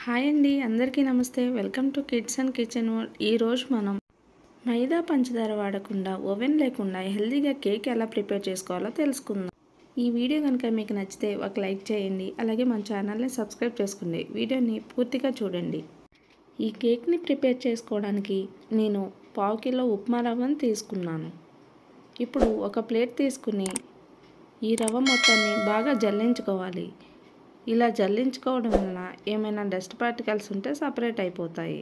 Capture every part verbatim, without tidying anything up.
Hi అండి, అందరికీ నమస్తే. Welcome to kids and kitchen world. ఈరోజు మనం మైదా పంచదార వాడకుండా ఓవెన్ లేకుండా హెల్తీగా కేక్ ఎలా ప్రిపేర్ చేసుకోవాలో తెలుసుకుందాం. ఈ వీడియో కనుక మీకు నచ్చితే ఒక లైక్ చేయండి, అలాగే మన ఛానల్ని సబ్స్క్రైబ్ చేసుకోండి. వీడియోని పూర్తిగా చూడండి. ఈ కేక్ని ప్రిపేర్ చేసుకోవడానికి నేను పావు కిలో ఉప్మా రవ్వను తీసుకున్నాను. ఇప్పుడు ఒక ప్లేట్ తీసుకుని ఈ రవ్వ మొత్తాన్ని బాగా జల్లించుకోవాలి. ఇలా జల్లించుకోవడం వలన ఏమైనా డస్ట్ పార్టికల్స్ ఉంటే సపరేట్ అయిపోతాయి.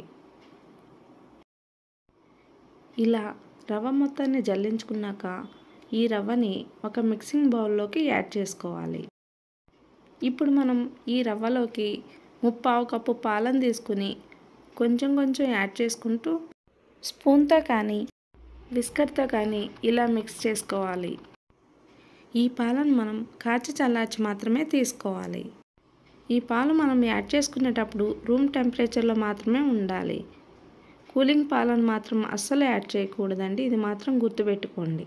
ఇలా రవ్వ మొత్తాన్ని జల్లించుకున్నాక ఈ రవ్వని ఒక మిక్సింగ్ బౌల్లోకి యాడ్ చేసుకోవాలి. ఇప్పుడు మనం ఈ రవ్వలోకి ముప్పావు కప్పు పాలను తీసుకుని కొంచెం కొంచెం యాడ్ చేసుకుంటూ స్పూన్తో కానీ విస్కర్తో కానీ ఇలా మిక్స్ చేసుకోవాలి. ఈ పాలను మనం కాచి చల్లార్చి మాత్రమే తీసుకోవాలి. ఈ పాలు మనం యాడ్ చేసుకునేటప్పుడు రూమ్ టెంపరేచర్లో మాత్రమే ఉండాలి. కూలింగ్ పాలను మాత్రం అస్సలు యాడ్ చేయకూడదండి, ఇది మాత్రం గుర్తుపెట్టుకోండి.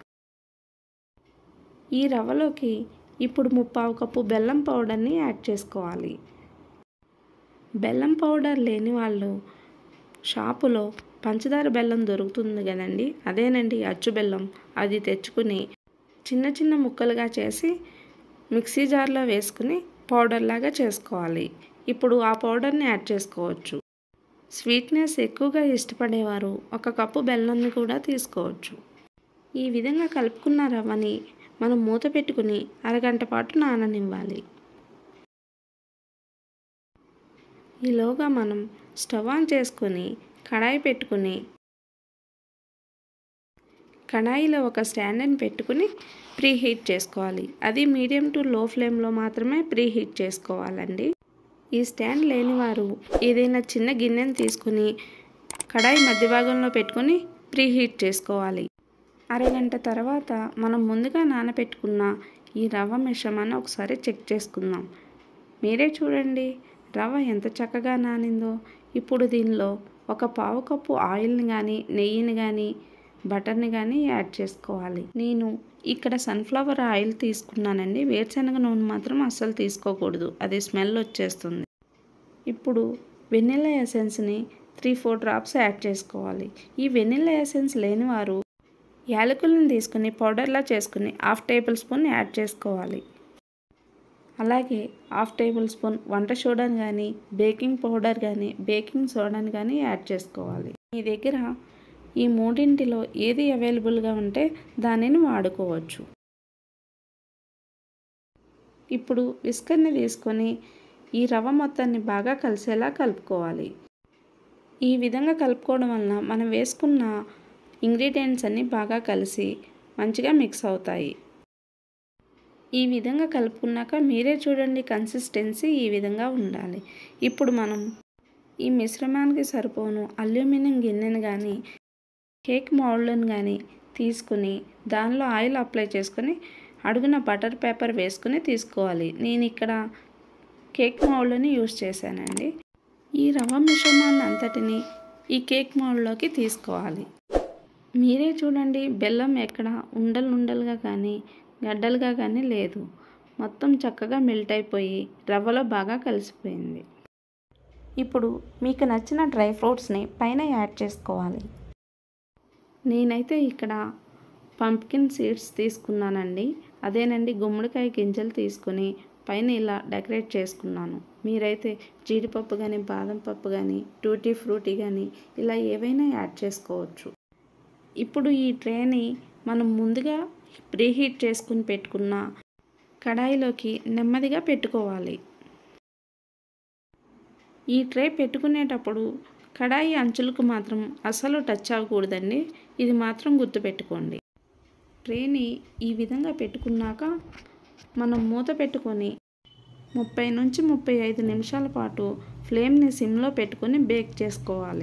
ఈ రవ్వలోకి ఇప్పుడు ముప్పావు కప్పు బెల్లం పౌడర్ని యాడ్ చేసుకోవాలి. బెల్లం పౌడర్ లేని వాళ్ళు షాపులో పంచదార బెల్లం దొరుకుతుంది కదండి, అదేనండి అచ్చు బెల్లం. అది తెచ్చుకుని చిన్న చిన్న ముక్కలుగా చేసి మిక్సీ జార్లో వేసుకుని పౌడర్ లాగా చేసుకోవాలి. ఇప్పుడు ఆ పౌడర్ని యాడ్ చేసుకోవచ్చు. స్వీట్నెస్ ఎక్కువగా ఇష్టపడేవారు ఒక కప్పు బెల్లాన్ని కూడా తీసుకోవచ్చు. ఈ విధంగా కలుపుకున్న రవ్వని మనం మూత పెట్టుకుని అరగంట పాటు నాననివ్వాలి. ఈలోగా మనం స్టవ్ ఆన్ చేసుకొని కడాయి పెట్టుకుని కడాయిలో ఒక స్టాండ్ని పెట్టుకుని ప్రీ హీట్ చేసుకోవాలి. అది మీడియం టు లో ఫ్లేమ్లో మాత్రమే ప్రీ హీట్ చేసుకోవాలండి. ఈ స్టాండ్ లేని వారు ఏదైనా చిన్న గిన్నెని తీసుకుని కడాయి మధ్య భాగంలో పెట్టుకుని ప్రీ హీట్ చేసుకోవాలి. అరగంట తర్వాత మనం ముందుగా నానబెట్టుకున్న ఈ రవ్వ మిశ్రమాన్ని ఒకసారి చెక్ చేసుకుందాం. మీరే చూడండి రవ్వ ఎంత చక్కగా నానిందో. ఇప్పుడు దీనిలో ఒక పావు కప్పు ఆయిల్ని కానీ నెయ్యిని కానీ బటర్ని కానీ యాడ్ చేసుకోవాలి. నేను ఇక్కడ సన్ఫ్లవర్ ఆయిల్ తీసుకున్నానండి. వేరుశనగ నూనె మాత్రం అస్సలు తీసుకోకూడదు, అది స్మెల్ వచ్చేస్తుంది. ఇప్పుడు వెనిల్లా ఎసెన్స్ని త్రీ ఫోర్ డ్రాప్స్ యాడ్ చేసుకోవాలి. ఈ వెనిల్లా ఎసెన్స్ లేని వారు యాలకులను తీసుకుని పౌడర్లా చేసుకుని హాఫ్ టేబుల్ స్పూన్ యాడ్ చేసుకోవాలి. అలాగే హాఫ్ టేబుల్ స్పూన్ వంట సోడాని కానీ బేకింగ్ పౌడర్ కానీ బేకింగ్ సోడాని కానీ యాడ్ చేసుకోవాలి. మీ దగ్గర ఈ మూడింటిలో ఏది అవైలబుల్గా ఉంటే దానిని వాడుకోవచ్చు. ఇప్పుడు విస్కర్ని తీసుకొని ఈ రవ్వ మొత్తాన్ని బాగా కలిసేలా కలుపుకోవాలి. ఈ విధంగా కలుపుకోవడం వలన మనం వేసుకున్న ఇంగ్రీడియంట్స్ అన్నీ బాగా కలిసి మంచిగా మిక్స్ అవుతాయి. ఈ విధంగా కలుపుకున్నాక మీరే చూడండి, కన్సిస్టెన్సీ ఈ విధంగా ఉండాలి. ఇప్పుడు మనం ఈ మిశ్రమానికి సరిపోను అల్యూమినియం గిన్నెను కానీ కేక్ మౌల్డ్ని కానీ తీసుకుని దానిలో ఆయిల్ అప్లై చేసుకొని అడుగున బటర్ పేపర్ వేసుకుని తీసుకోవాలి. నేను ఇక్కడ కేక్ మౌల్డ్ని యూజ్ చేశానండి. ఈ రవ్వ మిశ్రమాన్ని అంతటిని ఈ కేక్ మౌల్డ్లోకి తీసుకోవాలి. మీరే చూడండి బెల్లం ఎక్కడ ఉండలు ఉండలుగా కానీ గడ్డలుగా కానీ లేదు. మొత్తం చక్కగా మెల్ట్ అయిపోయి రవ్వలో బాగా కలిసిపోయింది. ఇప్పుడు మీకు నచ్చిన డ్రై ఫ్రూట్స్ని పైన యాడ్ చేసుకోవాలి. నేనైతే ఇక్కడ పంప్కిన్ సీడ్స్ తీసుకున్నానండి, అదేనండి గుమ్మడికాయ గింజలు తీసుకుని పైన ఇలా డెకరేట్ చేసుకున్నాను. మీరైతే జీడిపప్పు కానీ బాదం పప్పు కానీ టూటీ ఫ్రూటీ కానీ ఇలా ఏవైనా యాడ్ చేసుకోవచ్చు. ఇప్పుడు ఈ ట్రేని మనం ముందుగా ప్రీహీట్ చేసుకుని పెట్టుకున్న కడాయిలోకి నెమ్మదిగా పెట్టుకోవాలి. ఈ ట్రే పెట్టుకునేటప్పుడు కడాయి అంచులకు మాత్రం అస్సలు టచ్ అవ్వకూడదండి, ఇది మాత్రం గుర్తుపెట్టుకోండి. ట్రేని ఈ విధంగా పెట్టుకున్నాక మనం మూత పెట్టుకొని ముప్పై నుంచి ముప్పై ఐదు నిమిషాల పాటు ఫ్లేమ్ని సిమ్లో పెట్టుకొని బేక్ చేసుకోవాలి.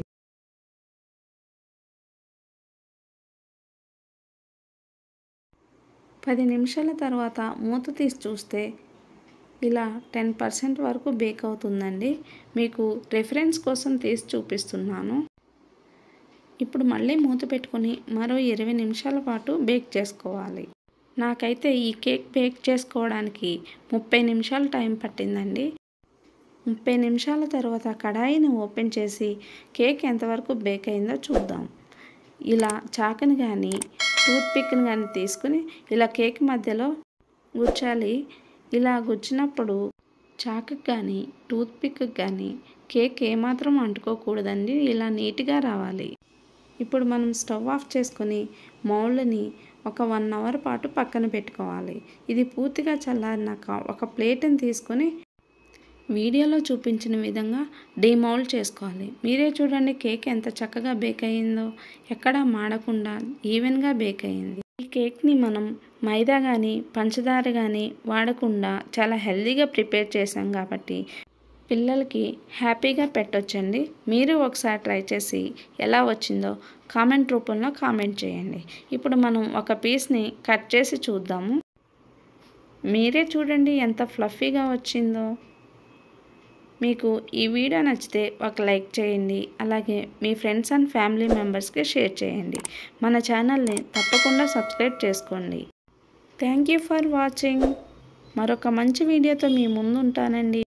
పది నిమిషాల తర్వాత మూత తీసి చూస్తే ఇలా టెన్ పర్సెంట్ వరకు బేక్ అవుతుందండి. మీకు రెఫరెన్స్ కోసం తీసి చూపిస్తున్నాను. ఇప్పుడు మళ్ళీ మూత పెట్టుకొని మరో ఇరవై నిమిషాల పాటు బేక్ చేసుకోవాలి. నాకైతే ఈ కేక్ బేక్ చేసుకోవడానికి ముప్పై నిమిషాలు టైం పట్టిందండి. ముప్పై నిమిషాల తర్వాత కడాయిని ఓపెన్ చేసి కేక్ ఎంతవరకు బేక్ అయిందో చూద్దాం. ఇలా చాకుని కానీ టూత్ పిక్ని కానీ తీసుకుని ఇలా కేక్ మధ్యలో గుచ్చాలి. ఇలా గుచ్చినప్పుడు చాకుకి కానీ టూత్ పిక్కి కానీ కేక్ ఏమాత్రం అంటుకోకూడదండి. ఇలా నీట్గా రావాలి. ఇప్పుడు మనం స్టవ్ ఆఫ్ చేసుకొని మౌల్డ్ని ఒక వన్ అవర్ పాటు పక్కన పెట్టుకోవాలి. ఇది పూర్తిగా చల్లారినాక ఒక ప్లేట్ని తీసుకొని వీడియోలో చూపించిన విధంగా డీమౌల్డ్ చేసుకోవాలి. మీరే చూడండి కేక్ ఎంత చక్కగా బేక్ అయ్యిందో, ఎక్కడా మాడకుండా ఈవెన్గా బేక్ అయ్యింది. ఈ కేక్ని మనం మైదా కానీ పంచదార కానీ వాడకుండా చాలా హెల్తీగా ప్రిపేర్ చేసాం కాబట్టి పిల్లలకి హ్యాపీగా పెట్టొచ్చండి. మీరు ఒకసారి ట్రై చేసి ఎలా వచ్చిందో కామెంట్ రూపంలో కామెంట్ చేయండి. ఇప్పుడు మనం ఒక పీస్ని కట్ చేసి చూద్దాము. మీరే చూడండి ఎంత ఫ్లఫీగా వచ్చిందో. మీకు ఈ వీడియో నచ్చితే ఒక లైక్ చేయండి. అలాగే మీ ఫ్రెండ్స్ అండ్ ఫ్యామిలీ మెంబర్స్కి షేర్ చేయండి. మన ఛానల్ని తప్పకుండా సబ్స్క్రైబ్ చేసుకోండి. Thank you for watching. మరొక మంచి వీడియోతో మీ ముందు ఉంటానండి.